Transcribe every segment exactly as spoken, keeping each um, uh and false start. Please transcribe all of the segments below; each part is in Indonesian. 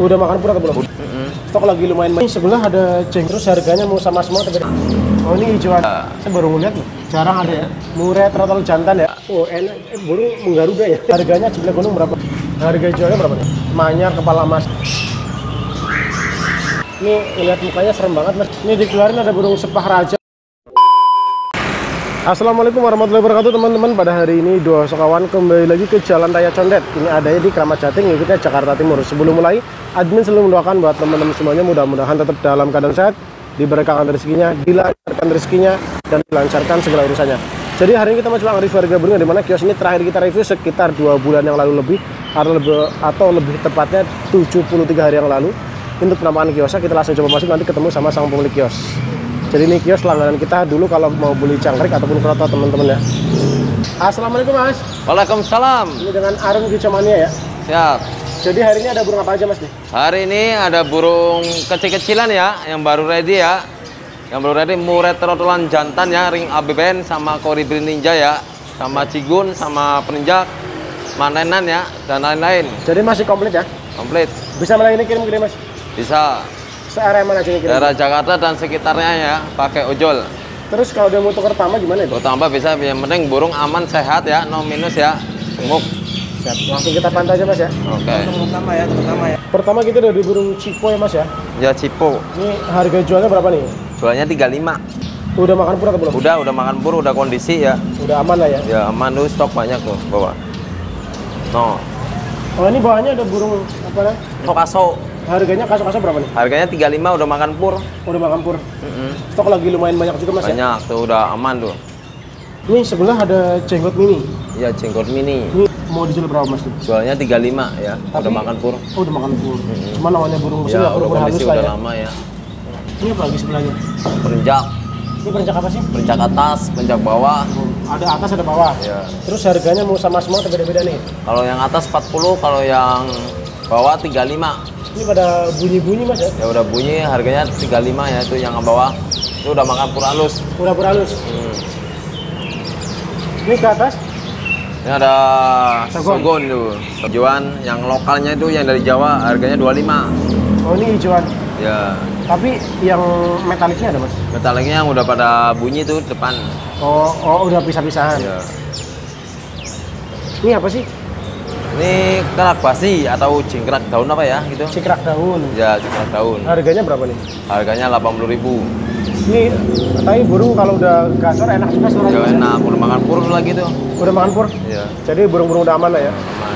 Udah makan pur atau belum? Mm-hmm. Stok lagi lumayan banyak. Sebelah ada ceng, terus harganya mau sama semua tapi oh ini hijauan. Uh. Saya baru ngeliat nih, jarang ada ya. Muret atau jantan ya. Oh enak, eh, burung menggaruda ya. Harganya sebelah gunung berapa? Harga jualnya berapa nih? Manyar kepala emas. Ini lihat mukanya serem banget mas. Ini dikeluarin ada burung sepah raja. Assalamualaikum warahmatullahi wabarakatuh teman-teman. Pada hari ini dua sekawan kembali lagi ke Jalan Raya Condet. Ini adanya di Kramat Jati, ngikutnya Jakarta Timur. Sebelum mulai, admin selalu mendoakan buat teman-teman semuanya mudah-mudahan tetap dalam keadaan sehat, diberkahkan rezekinya, dilancarkan rezekinya, dan dilancarkan segala urusannya. Jadi hari ini kita mau coba review harga burung, dimana kios ini terakhir kita review sekitar dua bulan yang lalu lebih, atau lebih, atau lebih tepatnya tujuh puluh tiga hari yang lalu. Untuk penampakan kiosnya kita langsung coba masuk, nanti ketemu sama sang pemilik kios. Jadi ini kios langganan kita dulu kalau mau beli cangkrik ataupun kroto teman-teman ya. Assalamualaikum mas. Waalaikumsalam. Ini dengan Arun Kicomania ya. Siap. Jadi hari ini ada burung apa aja mas nih? Hari ini ada burung kecil-kecilan ya, yang baru ready ya. Yang baru ready muret trotolan jantan ya, ring A B B N sama kolibri ninja ya, sama cigun, sama peninjak, mantenan ya, dan lain-lain. Jadi masih komplit ya? Komplit. Bisa malah ini kirim-kirim mas? Bisa. Se-area mana aja kirim? Daerah Jakarta dan sekitarnya ya, pakai ojol. Terus kalau dia mau tukar tambah gimana itu? Tukar tambah bisa, yang penting burung aman sehat ya, no minus ya, gemuk. Siap. Langsung kita pantau aja mas ya. Oke. Okay. Pertama ya, pertama ya. Pertama kita dari burung cipo ya mas ya. Ya cipo. Ini harga jualnya berapa nih? Jualnya tiga puluh lima. Udah makan pur atau belum? Udah, udah makan pur, udah kondisi ya. Udah aman lah ya. Ya aman tuh, stok banyak tuh bawa. No. Oh ini bawahnya ada burung apa nih? Kaso. Harganya kaso-kaso berapa nih? Harganya tiga puluh lima, udah makan pur. Udah makan pur. Mm-hmm. Stok lagi lumayan banyak juga mas. Banyak ya? tuh, udah aman tuh. Ini sebelah ada jenggot mini. Iya, jenggot mini. Ini mau dijual berapa mas tuh? Jualnya tiga puluh lima ya. Tapi, udah makan pur. Oh udah makan pur. Mm-hmm. Cuma namanya burung mesin ya, nggak perlu udah berhalus kondisi lah udah ya. lama ya. Ini apa lagi sebelahnya? Perenjak. Ini perenjak apa sih? Perenjak atas, perenjak bawah. Oh, ada atas ada bawah. Ya. Terus harganya mau sama semua atau beda-beda nih? Kalau yang atas empat puluh, kalau yang bawah tiga puluh lima. Ini pada bunyi-bunyi mas ya? Ya udah bunyi, harganya tiga puluh lima ya, itu yang bawah. Itu udah makan pur halus. Udah pur halus. Hmm. Ini ke atas? Ini ada Sogon. Sogon tuh. Hijauan yang lokalnya itu yang dari Jawa, harganya dua puluh lima. Oh ini hijauan. Ya. Tapi yang metaliknya ada mas? Metaliknya yang udah pada bunyi tuh depan. Oh, oh udah pisah-pisahan. Ya. Ini apa sih? Ini kerak basi atau jingkrak daun apa ya gitu? Cikrak daun. Ya, jingkrak daun. Harganya berapa nih? Harganya delapan puluh ribu. Ini tapi burung kalau udah gasor enak juga suaranya. Ya enak, udah makan pur lagi tuh. Udah makan pur? Iya. Jadi burung-burung udah aman lah ya. Aman.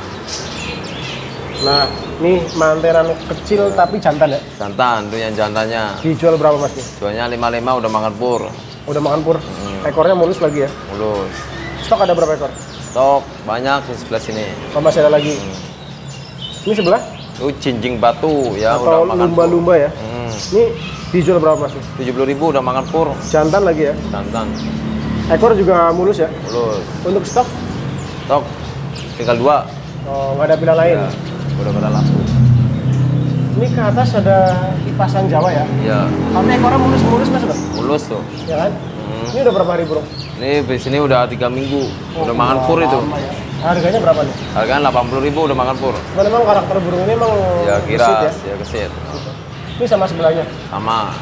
Nah, ini mantenan kecil tapi jantan ya? Jantan tuh yang jantannya. Dijual berapa mas nih? Jualnya lima puluh lima, udah makan pur. Udah makan pur. Hmm. Ekornya mulus lagi ya? Mulus. Stok ada berapa ekor? Stok banyak di sebelah sini. Oh, masih ada lagi. Hmm. Ini sebelah? Itu jinjing batu ya, atau udah makan lumba-lumba ya? Hmm. Ini dijual berapa mas? tujuh puluh ribu udah makan pur. Jantan lagi ya? Jantan. Ekor juga mulus ya? Mulus. Untuk stok? Stok tinggal dua. Oh, nggak ada pilihan lain? Ya, udah pada laku. Ini ke atas ada kipasan Jawa ya? Iya. Tapi ekornya mulus-mulus mas udah? Mulus tuh. Ya kan? Hmm. Ini udah berapa hari burung? Ini di sini udah tiga minggu. Oh, udah makan pur itu. Ya. Harganya berapa nih? Harganya delapan puluh ribu udah makan pur. Cuman memang karakter burung ini emang Ya kira gesit ya, kesit. Ini sama sebelahnya? Sama.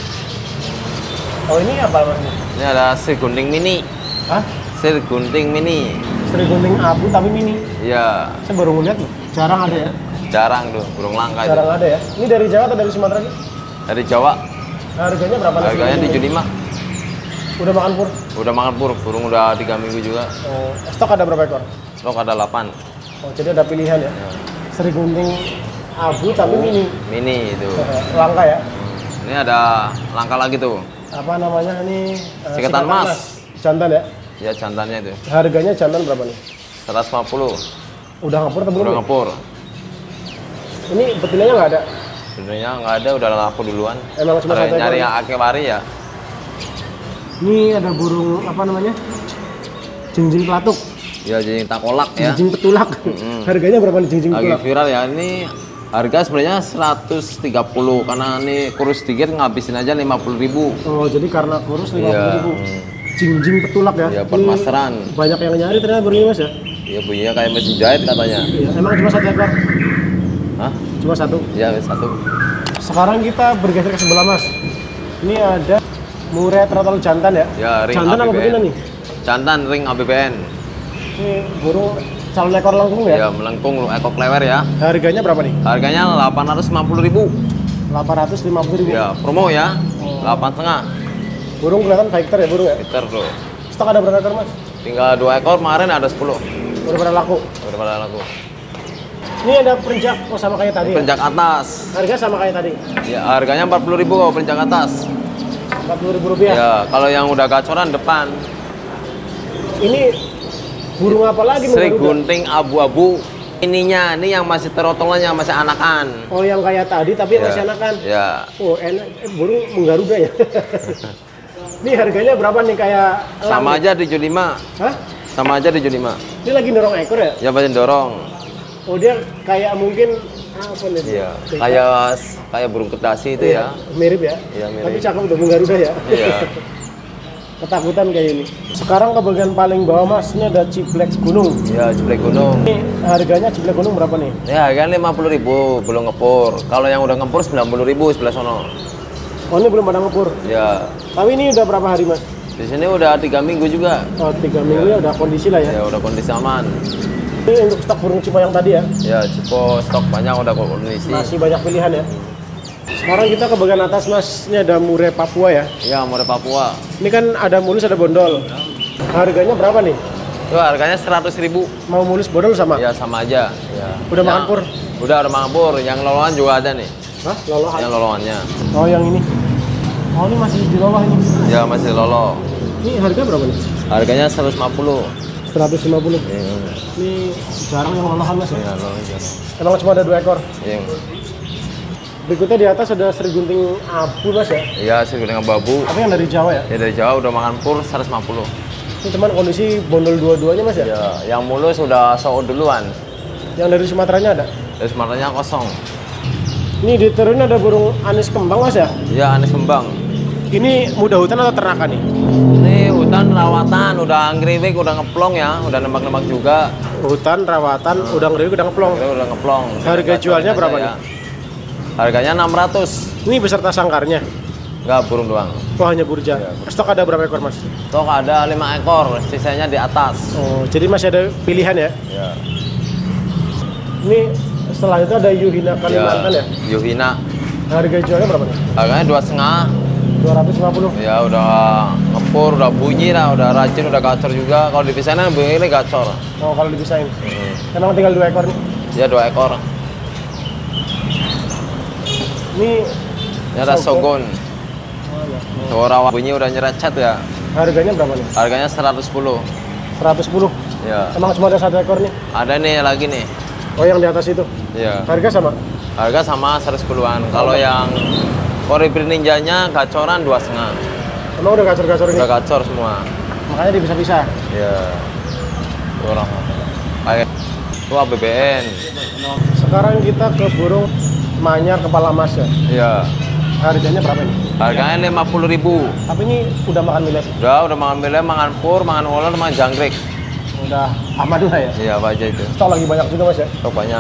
Oh ini apa mas? Ini ada sri gunting mini. Hah? Sri gunting mini. Sri gunting abu tapi mini? Iya. Saya baru ngeliat nih. Jarang ada ya? Jarang tuh, burung langka itu. Jarang ada ya? Ini dari Jawa atau dari Sumatera sih? Dari Jawa. Harganya berapa? Harganya tujuh puluh lima. Udah makan pur? Udah makan pur, burung udah tiga minggu juga. Oh, stok ada berapa ekor? Stok ada delapan. Oh, jadi ada pilihan ya? Ya. Sri gunting abu tapi mini? Mini itu. Langka ya? Hmm. Ini ada langka lagi tuh. Apa namanya ini? Uh, Sikatan mas. Jantan ya? Ya jantannya itu. Harganya jantan berapa nih? seratus lima puluh. Udah ngepur atau belum? Udah ya? ngepur. Ini betinanya nggak ada? Sebenarnya nggak ada, udah laku duluan. Emang cuma Ada satu nyari ekor? yang akewari ya. Ini ada burung apa namanya? Jingjing pelatuk. Ya jadi takolak ya. Jingjing petulak. Mm-hmm. Harganya berapa nih jingjing Lagi petulak? viral ya. Ini harga sebenarnya seratus tiga puluh karena ini kurus sedikit ngabisin aja lima puluh ribu. Oh, jadi karena kurus lima puluh ribu. Hmm. Jingjing petulak ya? Ya permasteran. Banyak yang nyari ternyata burung ini mas ya? Iya bunyinya kayak mesin jahit katanya. Iya. Emang cuma satu ekor? Hah? Cuma Cuma satu. Ya, satu. Sekarang kita bergeser ke sebelah Mas. Ini ada murai trotol jantan ya? Ya, ring jantan A B B N. apa betina nih? Jantan ring A B B N. Ini burung calon ekor lengkung ya? Ya, melengkung ekor klewer ya. Harganya berapa nih? Harganya delapan ratus lima puluh ribu. delapan ratus lima puluh ribu. Ya, promo ya. Oh. delapan setengah. Burung kelihatan fighter ya burung ya? Liter tuh. Stok ada berapa ekor Mas? Tinggal dua ekor, kemarin ada sepuluh. Udah pada laku. Udah pada laku. Ini ada perenjak, oh sama kayak tadi ya? Perenjak atas. Harga sama kayak tadi? Ya, harganya empat puluh ribu kalau perenjak atas. empat puluh ribu rupiah? Ya, kalau yang udah gacoran depan. Ini burung apa lagi? Sri Garuda? gunting abu-abu. Ininya, ini yang masih terotolan, yang masih anakan. Oh yang kayak tadi tapi Ya. masih anakan? Ya. Oh enak, eh, burung menggaruda ya? Ini harganya berapa nih kayak Sama elang? aja tujuh puluh lima. Hah? Sama aja tujuh puluh lima. Ini lagi dorong ekor ya? Ya pasti dorong. Oh dia kayak mungkin apa nih? Iya. Kayak kayak burung kedasi itu Iya, ya. mirip ya? Iya, mirip. Tapi cakep udah menggaruda ya? Iya. Ketakutan kayak ini. Sekarang ke bagian paling bawah Mas, ini ada ciblek gunung. Ya, ciblek gunung. Ini harganya ciblek gunung berapa nih? Ya, harganya lima puluh ribu, belum ngepur. Kalau yang udah ngepur sembilan puluh ribu sebelah sono. Oh ini belum pada ngepur. Ya. Tapi ini udah berapa hari Mas? Di sini udah tiga minggu juga. Oh tiga minggu ya udah kondisi lah ya. Ya, udah kondisi aman. Ini untuk stok burung cipo yang tadi ya? Ya, cipo stok banyak udah kondisi. Masih banyak pilihan ya. Sekarang kita ke bagian atas Mas, ini ada murai Papua ya. Ya, murai Papua. Ini kan ada mulus ada bondol. Harganya berapa nih? Itu harganya seratus ribu. Mau mulus bondol sama? Ya, sama aja. Ya. Udah makan Yang- pur? Udah, udah makan pur. Yang lolohan juga ada nih. Hah? Lolohan? Yang lolohannya. Oh yang ini. Oh ini masih di loloh ini. Ya, masih lolo. Ini harga berapa nih? Harganya seratus lima puluh. seratus lima puluh. Iya, Ini jarang yang lolohan Mas ya? iya, lolo aja. Emang cuma ada dua ekor. Iya. Berikutnya di atas ada Sri Gunting Abu Mas ya? Iya, sih dengan babu. Tapi yang dari Jawa ya? Ya dari Jawa udah makan pur seratus lima puluh. Ini teman kondisi bondol dua-duanya Mas ya? Ya, yang mulus udah soal duluan. Yang dari Sumateranya ada? Terus matanya kosong. Ini di turun ada burung anis kembang Mas ya? Ya, anis kembang. Ini muda hutan atau ternakan nih? Ini hutan rawatan, udah ngeriwik, udah ngeplong ya, udah nembak-nembak juga. Hutan rawatan, udah ngeri, udah ngeplong. Kira udah ngeplong. Harga jualnya Aja berapa ya. nih? Harganya enam ratus. Ini beserta sangkarnya. Enggak, burung doang. Wah hanya burja. Stok ada berapa ekor Mas? Stok ada lima ekor, sisanya di atas. Oh, jadi masih ada pilihan ya? Ya. Ini setelah itu ada Yuhina Kalimantan ya? Yuhina. Harga jualnya berapa nih? Harganya dua setengah. dua ratus lima puluh. Ya udah ngepur, udah bunyi lah, udah rajin, udah gacor juga. Kalau dipisahin bunyi ini gacor. Oh kalau dipisahin. Hmm. Emang tinggal dua ekor nih? Ya dua ekor. Ini Ini ada Sogon. sogon. Oh, ya. Suara bunyi udah nyerecet ya. Harganya berapa nih? Harganya seratus sepuluh. seratus sepuluh. Ya. Emang cuma ada satu ekor nih? Ada nih lagi nih. Oh yang di atas itu? Ya. Harga sama? Harga sama seratus sepuluhan. Kalau yang Kolibri ninjanya gacoran dua setengah. Emang udah gacor-gacor ini? Udah gacor semua. Makanya dipisah-pisah? Ya. Orang. Kayak itu A B B N. Sekarang kita ke burung manyar kepala emas ya? Ya. Harganya berapa ini? Harganya lima puluh ribu. Tapi ini udah makan milet? Udah, udah makan bele, makan pur, makan ulur, makan jangkrik. Udah amadura ya? Iya, apa aja itu. Stok lagi banyak juga Mas ya? Stok banyak.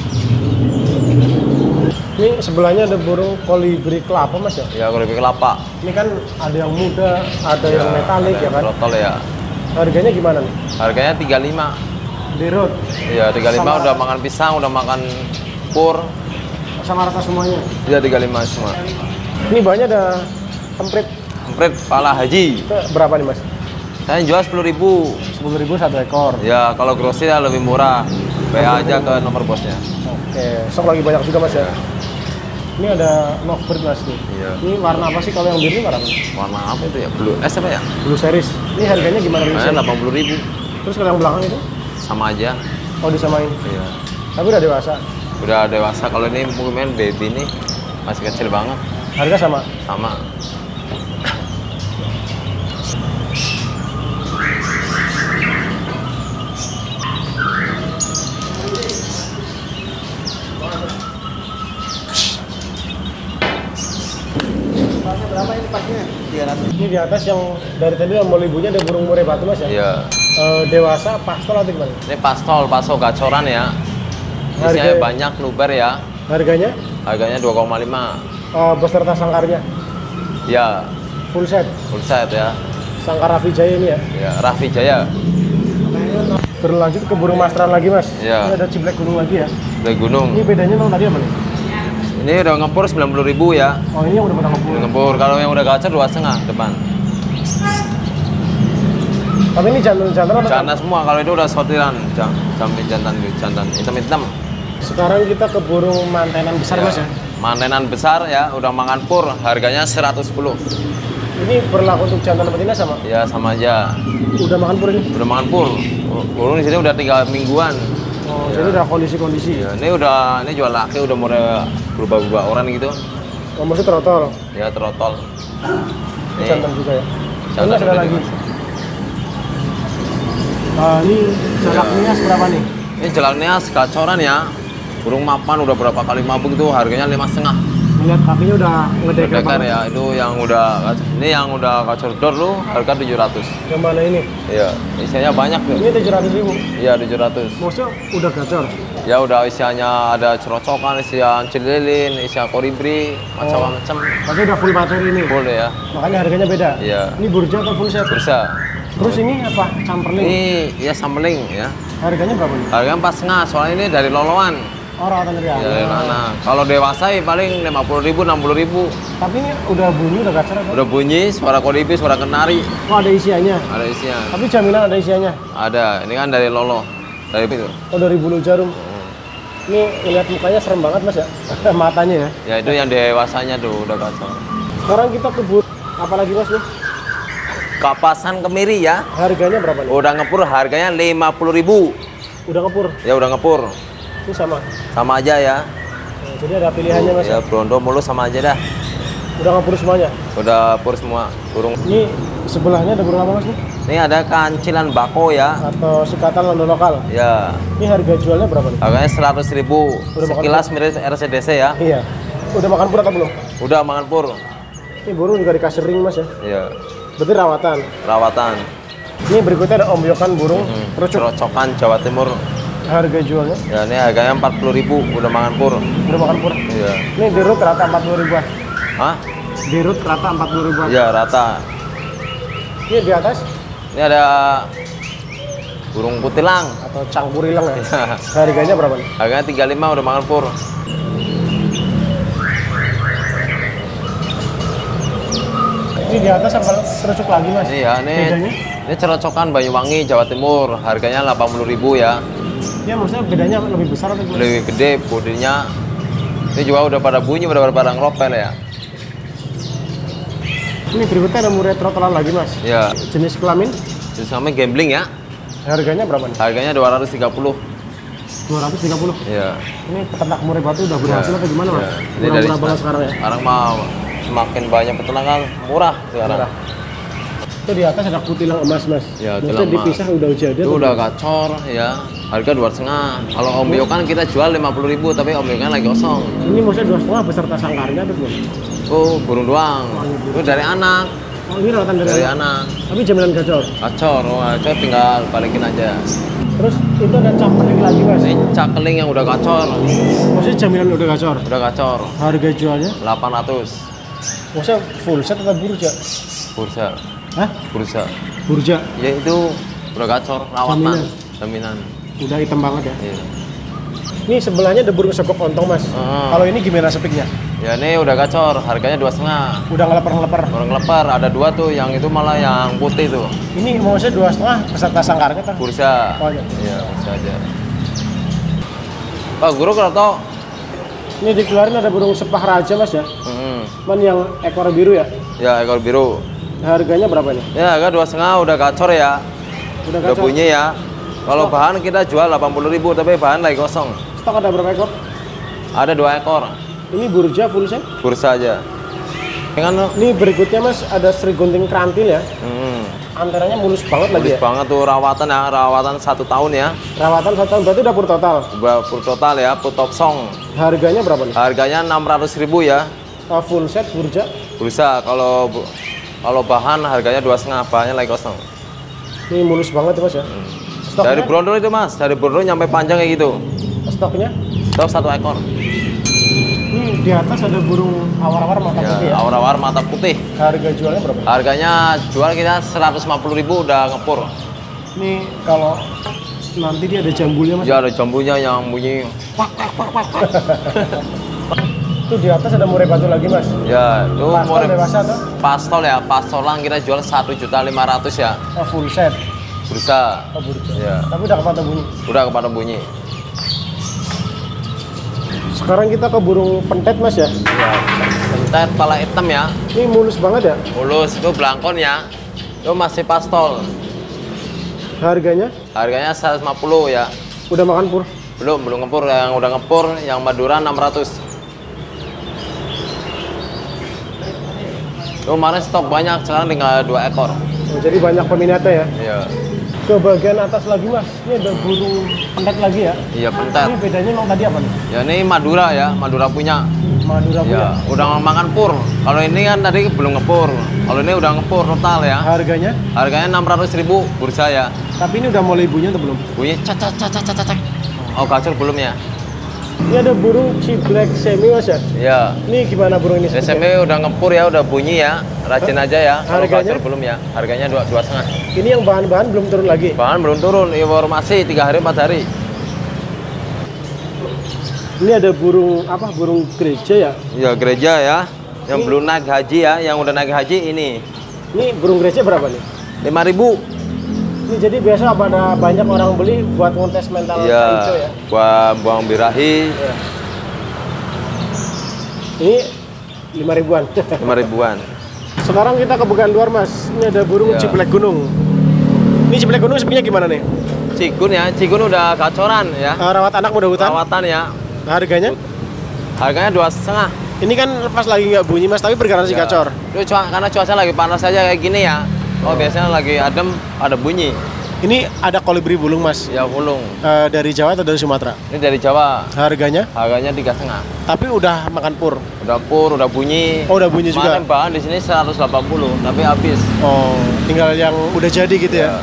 Ini sebelahnya ada burung kolibri kelapa Mas ya? Ya, kolibri kelapa. Ini kan ada yang muda, ada Ya, yang metalik ada ya kan? yang trotol ya. Harganya gimana nih? Harganya tiga puluh lima. Di road? Iya, tiga puluh lima Sama- udah makan pisang, udah makan pur. Sama rata semuanya? Iya, tiga puluh lima semua. Ini banyak ada emprit. Emprit pala haji. Itu berapa nih Mas? Saya jual sepuluh ribu. sepuluh ribu satu ekor. Ya, kalau grosir ya lebih murah. W A aja ke nomor bosnya. Oke, stok lagi banyak juga Mas ya? Ini ada lovebird Mas nih. Iya. Ini warna apa sih kalau yang biru ini warna apa? Warna apa itu ya? Blue. Eh, apa ya? Blue series. Ini harganya gimana nih? Harganya delapan puluh ribu. Terus kalau yang belakang itu? Sama aja. Oh disamain. Iya. Tapi udah dewasa. Udah dewasa. Kalau ini mungkin baby nih masih kecil banget. Harga sama. Sama. Berapa ini pasnya? Ini di atas yang dari tadi yang mau ibunya ada burung murai batu Mas ya? Iya. Eh, dewasa pastol atau gimana? Ini pastol, paso gacoran ya. Isinya Harga- banyak luber ya. Harganya? Harganya dua koma lima. Uh, beserta sangkarnya? Ya. Full set? Full set ya. Sangkar Raffi Jaya ini ya? Ya, Raffi Jaya. Berlanjut ke burung mastran lagi mas. Ya. Ini ada ciblek gunung lagi ya? Ciblek gunung. Ini bedanya tahun tadi apa nih? Ini udah ngepur sembilan puluh ribu ya. Oh ini yang udah pada ngepur? Udah ngepur. Kalau yang udah gacor dua setengah depan. Tapi ini jantan-jantan atau? Jantan semua. Kalau itu udah sortiran. Jamin jantan, jantan hitam-hitam. Sekarang kita ke burung mantenan besar Ya. mas ya? Mantenan besar ya, udah makan pur. Harganya seratus sepuluh. Ini berlaku untuk jantan betina sama? Ya sama aja. Udah makan pur ini? Udah makan pur. Burung di sini udah tiga mingguan. Oh, Ya. jadi udah kondisi-kondisi. Ya, ini udah ini jual laki udah mulai berubah-ubah orang gitu. Oh, maksudnya trotol? Ya trotol. Ini jantan juga ya? Jantan Ini ada juga lagi. Mas. Ah, ini jalak Ya. nias berapa nih? Ini jelak nias gacoran ya. Burung mapan udah berapa kali mabuk itu harganya lima setengah. Lihat kakinya udah ngedekar Dekar banget. ya, itu yang udah ini yang udah gacor dor lu harga tujuh ratus. Yang mana ini? Iya, isinya banyak tuh. Ini tujuh ratus ribu. Iya tujuh ratus. Maksudnya udah gacor? Ya udah isiannya ada cerocokan, isian cililin, isian koribri, macam-macam. Pasti udah full bateri ini. Boleh ya. Makanya harganya beda. Iya. Ini burja atau full set? Bursa. Terus ini apa? Camperling. Ini ya sambeling ya. Harganya berapa nih? Harganya empat setengah. Soalnya ini dari loloan. Oh, rawatan dari Ya, dari anak. mana? Kalau dewasa ya paling lima puluh ribu, enam puluh ribu. Tapi ini udah bunyi, udah gacor atau? Udah bunyi, suara koribri, suara kenari. Oh, ada isiannya. Ada isian. Tapi jaminan ada isiannya. Ada. Ini kan dari lolo. Dari itu. Oh, dari bulu jarum. Ini lihat mukanya serem banget mas ya. Matanya ya. Ya itu yang dewasanya tuh udah kacau. Sekarang kita ke bur. Apalagi mas nih? Kapasan kemiri ya. Harganya berapa nih? Udah ngepur harganya lima puluh ribu. Udah ngepur. Ya udah ngepur. Ini sama. Sama aja ya. Nah, jadi ada pilihannya mas. Ya brondo mulus sama aja dah. Udah ngepur semuanya. Udah pur semua burung. Ini sebelahnya ada burung apa mas nih? Ini ada kancilan bako ya. Atau sikatan londo lokal. Ya. Ini harga jualnya berapa nih? Harganya seratus ribu. Udah makan Sekilas mirip R C D C ya. Iya. Udah makan pur atau belum? Udah makan pur. Ini burung juga dikasih ring mas ya. Iya. Berarti rawatan. Rawatan. Ini berikutnya ada ombyokan burung Hmm. kerucuk. Cerocokan Jawa Timur. Harga jualnya Ya ini harganya empat puluh ribu. Udah makan pur. udah makan pur. Iya. Ini di root rata empat puluh ribuan. Hah? Di root rata empat puluh ribuan. Iya rata. Ini di atas Ini ada burung kutilang. atau cangkurilang ya. Iya. Harganya berapa nih? Harganya tiga puluh lima udah makan pur. Ini di atas apa kerucuk lagi mas? Ini ya, ini Bedanya? ini cerocokan Banyuwangi Jawa Timur. Harganya delapan puluh ribu ya. Ya maksudnya bedanya lebih besar atau gimana? Lebih gede bodinya. Ini juga udah pada bunyi, udah pada ngeropel ya. Ini berikutnya ada murai trotolan lagi mas. Ya, Jenis kelamin. terus namanya gambling ya. Harganya berapa nih? Harganya dua ratus tiga puluh. dua ratus tiga puluh. Ya. Ini peternak murai batu udah berhasil Ya. atau gimana mas? Ya. Ini dari Murah-murah banget sekarang ya. Sekarang mah semakin banyak peternakan murah sekarang. Murah. Itu di atas ada kutilang emas mas. Ya, Maksudnya kutilang emas. dipisah udah jadi. Itu udah gacor ya. Harga dua setengah. Kalau ombyokan kita jual lima puluh ribu, tapi ombyokan lagi kosong. Ini maksudnya dua setengah beserta sangkarnya atau gimana? Oh, burung doang. Itu dari anak. Oh ini rawatan dari, Dari anak. anak. Tapi jaminan gacor. Gacor, wah, itu tinggal balikin aja. Terus itu ada camperling lagi mas. Ini cakeling yang udah gacor. Maksudnya jaminan udah gacor. Udah gacor. Harga jualnya? delapan ratus. Maksudnya full set atau burja? Bursa. Hah? Bursa. Burja. Ya itu udah gacor, rawatan. Jaminan. Udah hitam banget ya. Iya. Ini sebelahnya ada burung sekop ontong mas. Ah. Kalau ini gimana sepiknya? Ya ini udah gacor, harganya dua setengah. Udah ngelepar-ngelepar. Orang lepar ada dua tuh, yang itu malah yang putih tuh. Ini maksudnya dua setengah beserta sangkarnya kan? Bursa. Oh, iya. Iya, bursa aja. Pak Guru kalau tau. Ini dikeluarin ada burung sepah raja mas ya. Mm-mm. Man yang ekor biru ya. Ya ekor biru. Harganya berapa nih? Ya harga dua setengah udah gacor ya. Udah Udah gacor. bunyi ya. Kalau bahan kita jual delapan puluh ribu, tapi bahan lagi kosong. Stok ada berapa ekor? Ada dua ekor. Ini burja full set. Bursa aja. Dengan Ini berikutnya mas ada Sri Gunting Krantil ya. hmm, Antenanya mulus banget lagi mulus ya. banget tuh rawatan ya, rawatan satu tahun ya. Rawatan satu tahun berarti udah pur total. Udah full total ya, full top song. Harganya berapa nih? Harganya enam ratus ribu ya. Uh, full set burja. Bursa kalau bu- kalau bahan harganya dua setengah, bahannya lagi kosong. Ini mulus banget ya mas ya. Stoknya? Dari brondol itu mas, dari brondol nyampe panjang kayak gitu. Stoknya? Stok satu ekor. Di atas ada burung awar-awar mata Ya, putih ya. awar-awar mata putih. Harga jualnya berapa? Harganya jual kita seratus lima puluh ribu udah ngepur. Ini kalau nanti dia ada jambulnya mas. Ya ada jambunya yang bunyi. Itu di atas ada murai batu lagi mas. Ya, itu Pastol murai dewasa tuh. pastol ya, pastolan kita jual satu juta lima ratus ya. Oh, full set. Bursa. Oh, burjo. Ya, Tapi udah kepantau bunyi. udah kepada bunyi. Sekarang kita ke burung pentet mas ya. Ya, pentet pala hitam ya. Ini mulus banget ya. Mulus itu belangkon ya. Itu masih pastol. Harganya Harganya seratus lima puluh ya. udah makan pur. Belum, belum ngepur. Yang udah ngepur, yang Madura enam ratus. Itu kemarin stok banyak, sekarang tinggal dua ekor. Oh, jadi banyak peminatnya ya. Iya. Ke bagian atas lagi mas. Ini ada burung pentet lagi ya. Iya, pentet. Ini bedanya emang tadi apa nih? Ya ini Madura ya, Madura punya. Madura punya. Ya, udah makan pur. Kalau ini kan tadi belum ngepur. Kalau ini udah ngepur total ya. Harganya? Harganya enam ratus ribu bursa ya. Tapi ini udah mulai bunyi atau belum? Bunyi cak cak cak cak cak cak. Oh, gacor belum ya? Ini ada burung ciblek semi mas ya. Ya. Ini gimana burung ini? S M E udah ngepur ya, udah bunyi ya. Rajin aja ya. Kalau Harganya? gacor belum ya. Harganya dua dua setengah. Ini yang bahan-bahan belum turun lagi. Bahan belum turun, informasi tiga hari empat hari. Ini ada burung apa? Burung gereja ya. Ya gereja ya. Yang Ini- belum naik haji ya, yang udah naik haji ini Ini burung gereja berapa nih? lima ribu. Ini jadi biasa pada banyak orang beli buat ngetes mental Iya. hijau ya. Buat buang birahi Iya. Ini lima ribuan. lima ribuan. Sekarang kita ke Pekan Luar mas. Ini ada burung Iya. ciblek gunung. Ini ciblek gunung sebenarnya gimana nih? Cigun ya, cigun udah gacoran ya. Eh, rawat anak muda hutan. Perawatan ya. Harganya? Harganya dua setengah. Ini kan lepas lagi nggak bunyi mas, tapi bergaransi Ya. gacor. Itu cua- karena cuaca lagi panas aja kayak gini ya. Oh, biasanya lagi adem ada bunyi. Ini ada kolibri bulung mas. Ya bulung. Eh, dari Jawa atau dari Sumatera? Ini dari Jawa. Harganya? Harganya tiga setengah. Tapi udah makan pur. Udah pur, udah bunyi. Oh udah bunyi juga. Kemarin bahan di sini seratus delapan puluh, tapi habis. Oh tinggal yang udah jadi gitu ya.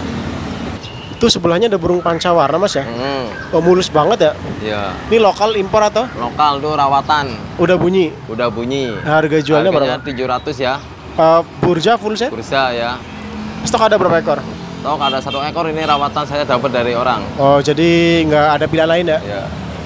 Itu sebelahnya ada burung pancawarna mas ya. Hmm, Oh mulus banget ya. ya. Ini lokal impor atau? Lokal tuh rawatan. Udah bunyi. Udah bunyi. Harga jualnya Harganya berapa? tujuh ratus ya. Eh, burja full set. Bursa ya. Stok ada berapa ekor? Tahu ada satu ekor ini rawatan saya dapat dari orang. Oh jadi nggak ada pilihan lain ya. Ya.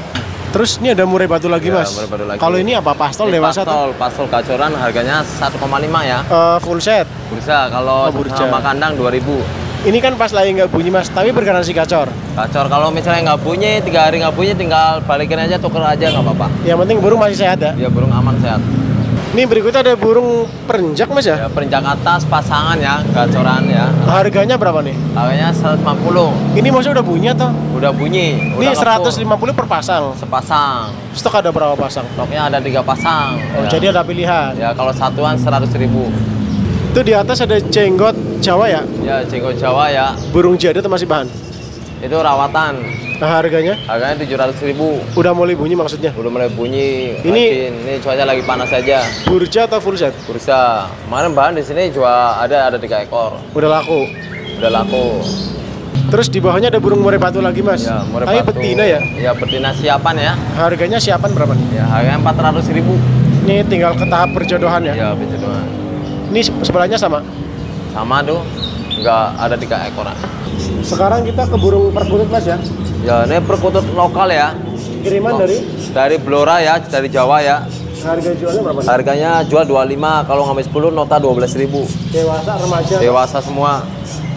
Terus ini ada murai batu lagi Ya, mas. murai batu lagi. Kalau ini apa pastol Ini dewasa tuh? pastol, pastol gacoran harganya satu koma lima ya. Eh, full set. Bursa kalau Oh, bursa. sama kandang dua ribu. Ini kan pas lagi nggak bunyi mas, tapi bergaransi gacor. Gacor kalau misalnya nggak bunyi, tiga hari nggak bunyi, tinggal balikin aja, tuker aja nggak apa-apa. Yang penting burung masih sehat ya. Ya burung aman sehat. Ini berikutnya ada burung perenjak mas ya. Ya perenjak atas pasangan ya, gacoran ya. Harganya berapa nih? Harganya seratus lima puluh. Ini maksudnya udah bunyi atau? Udah bunyi. Ini Udah ngepur. seratus lima puluh per pasang. Sepasang. Stok ada berapa pasang? Stoknya ada tiga pasang. Oh, ya. jadi ada pilihan. Ya kalau satuan seratus ribu. Itu di atas ada jenggot Jawa ya. Ya jenggot Jawa ya. Burung jadul atau masih bahan? Itu rawatan. Nah, harganya Harganya tujuh ratus ribu. udah mulai bunyi maksudnya. Udah mulai bunyi. Ini- rajin. Ini cuaca lagi panas aja. Burja atau full set? Bursa. Kemarin bahan di sini juga ada ada tiga ekor. Udah laku. Udah laku. Terus di bawahnya ada burung murai batu lagi mas. Ya, murai Tapi batu. betina ya. Ya betina siapan ya. Harganya siapan berapa nih? Ya harganya empat ratus ribu. Ini tinggal ke tahap perjodohan ya. Ya bisa doang. Ini se- sebelahnya sama. Sama tuh. Enggak ada tiga ekoran. Sekarang kita ke burung perkutut mas ya. Ya ini perkutut lokal ya. Kiriman dari Dari Blora ya, dari Jawa ya. harga jualnya berapa nih? Harganya jual dua puluh lima, kalau ngambil sepuluh nota dua belas ribu. Dewasa, remaja. Dewasa semua.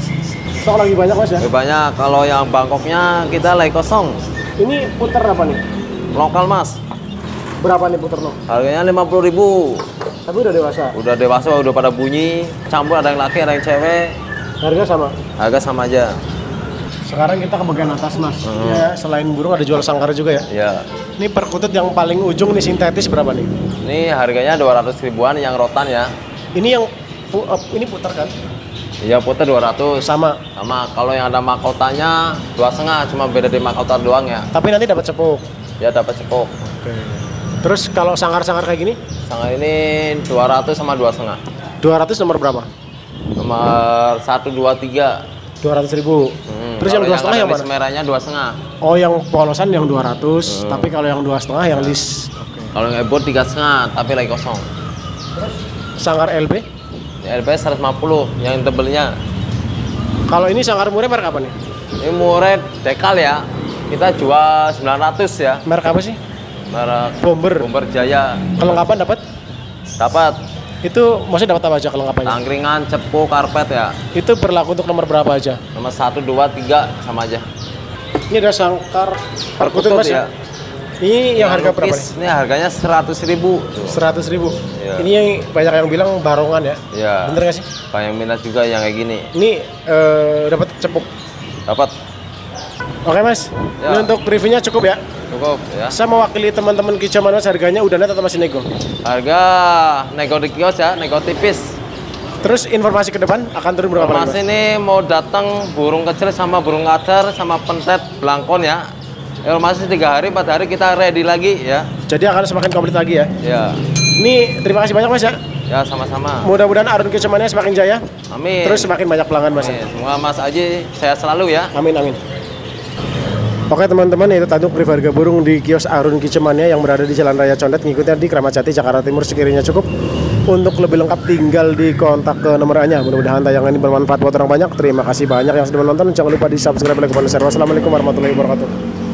Stok lagi banyak mas ya. Lebih banyak kalau yang Bangkoknya kita lagi kosong. Ini puter apa nih? Lokal Mas. Berapa nih puter lo? Harganya lima puluh ribu. Tapi udah dewasa. Udah dewasa, udah pada bunyi. Campur ada yang laki, ada yang cewek. Harga sama. Harga sama aja. Sekarang kita ke bagian atas mas. Hmm. Ya selain burung ada jual sangkar juga ya. Ya. Ini perkutut yang paling ujung nih sintetis berapa nih? Ini harganya dua ratus ribuan yang rotan ya. Ini yang pu- eh, ini putar kan? Iya putar dua ratus. Sama. Sama kalau yang ada mahkotanya dua setengah, cuma beda di mahkota doang ya. Tapi nanti dapat cepuk. Ya dapat cepuk. Oke. Terus kalau sangkar-sangkar kayak gini, Sangat ini dua ratus sama dua setengah. dua ratus nomor berapa? Nomor satu dua tiga. dua ratus ribu. Hmm, Terus yang kalau dua setengah yang ada list mana? merahnya dua setengah. Oh yang polosan yang dua ratus, Hmm. tapi kalau yang dua setengah yang list. Kalau yang ebor tiga setengah tapi lagi kosong. Sangkar L B? L B seratus lima puluh yang tebelnya. Kalau ini sangkar murah merek apa nih? Ini muret dekal ya. Kita jual sembilan ratus ya. Merek apa sih? Merek Bomber. Bomber Jaya. Kelengkapan dapat? Dapat Itu maksudnya dapat apa aja kelengkapannya? tangkringan, cepu, karpet ya. Itu berlaku untuk nomor berapa aja? Nomor satu, dua, tiga sama aja. Ini ada sangkar perkutut mas ya? ya. Ini yang harga berapa nih? Ini harganya seratus ribu. Seratus ribu. Iya. Ini yang banyak yang bilang barongan ya? Ya. Bener nggak sih? Banyak minat juga yang kayak gini. Ini eh, dapat cepuk. Dapat. Oke mas. Ya. Ini untuk reviewnya cukup ya? Cukup ya. Saya mewakili teman-teman Kicauan mas, harganya udah net atau masih nego? Harga nego di kios ya, nego tipis. Terus informasi ke depan akan turun berapa lagi mas? Mas ini mau datang burung kecil sama burung kacar sama pentet belangkon ya. Informasi tiga hari, empat hari kita ready lagi ya. Jadi akan semakin komplit lagi ya? Ya. Ini terima kasih banyak mas ya. Ya sama-sama. Mudah-mudahan Arun Kicauannya semakin jaya. Amin. Terus semakin banyak pelanggan mas. Amin. Semoga Mas Aji sehat selalu ya. Amin amin. Oke teman-teman, itu tadi review harga burung di kios Arun Kicauannya yang berada di Jalan Raya Condet, ngikutnya di Kramat Jati, Jakarta Timur. Sekiranya cukup. Untuk lebih lengkap tinggal di kontak ke nomor A-nya. Mudah-mudahan tayangan ini bermanfaat buat orang banyak. Terima kasih banyak yang sudah menonton. Jangan lupa di subscribe, like, komen, share. Wassalamualaikum warahmatullahi wabarakatuh.